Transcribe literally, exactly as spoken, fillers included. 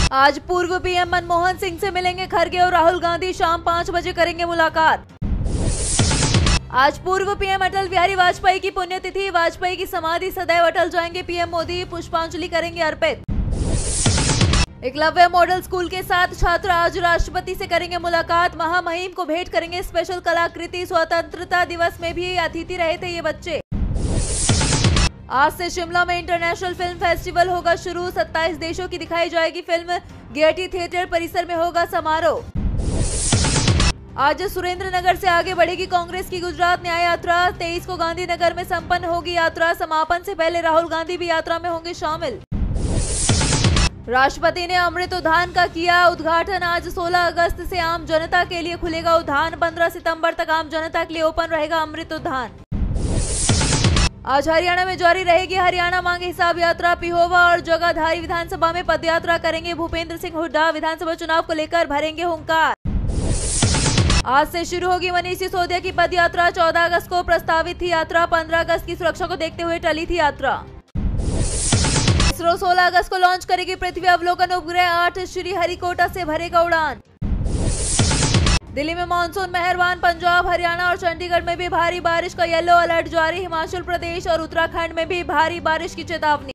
आज पूर्व पीएम मनमोहन सिंह से मिलेंगे खरगे और राहुल गांधी, शाम पाँच बजे करेंगे मुलाकात। आज पूर्व पीएम अटल बिहारी वाजपेयी की पुण्यतिथि, वाजपेयी की समाधि सदैव अटल जाएंगे पीएम मोदी, पुष्पांजलि करेंगे अर्पित। एकलव्य मॉडल स्कूल के सात छात्र आज राष्ट्रपति से करेंगे मुलाकात, महामहिम को भेंट करेंगे स्पेशल कलाकृति। स्वतंत्रता दिवस में भी अतिथि रहे थे ये बच्चे। आज से शिमला में इंटरनेशनल फिल्म फेस्टिवल होगा शुरू, सत्ताईस देशों की दिखाई जाएगी फिल्म, गेयटी थिएटर परिसर में होगा समारोह। आज सुरेंद्रनगर से आगे बढ़ेगी कांग्रेस की गुजरात न्याय यात्रा, तेईस को गांधीनगर में संपन्न होगी यात्रा। समापन से पहले राहुल गांधी भी यात्रा में होंगे शामिल। राष्ट्रपति ने अमृत उद्यान का किया उद्घाटन, आज सोलह अगस्त से आम जनता के लिए खुलेगा उद्यान, पंद्रह सितंबर तक आम जनता के लिए ओपन रहेगा अमृत उद्यान। आज हरियाणा में जारी रहेगी हरियाणा मांगे हिसाब यात्रा, पिहोवा और जगाधारी विधानसभा में पदयात्रा करेंगे भूपेंद्र सिंह हुड्डा, विधानसभा चुनाव को लेकर भरेंगे हुंकार। आज से शुरू होगी मनीष सिसोदिया की पदयात्रा, चौदह अगस्त को प्रस्तावित थी यात्रा, पंद्रह अगस्त की सुरक्षा को देखते हुए टली थी यात्रा। इसरो सोलह अगस्त को लॉन्च करेगी पृथ्वी अवलोकन उपग्रह, आठ श्रीहरिकोटा से भरेगा उड़ान। दिल्ली में मानसून मेहरबान, पंजाब हरियाणा और चंडीगढ़ में भी भारी बारिश का येलो अलर्ट जारी, हिमाचल प्रदेश और उत्तराखंड में भी भारी बारिश की चेतावनी।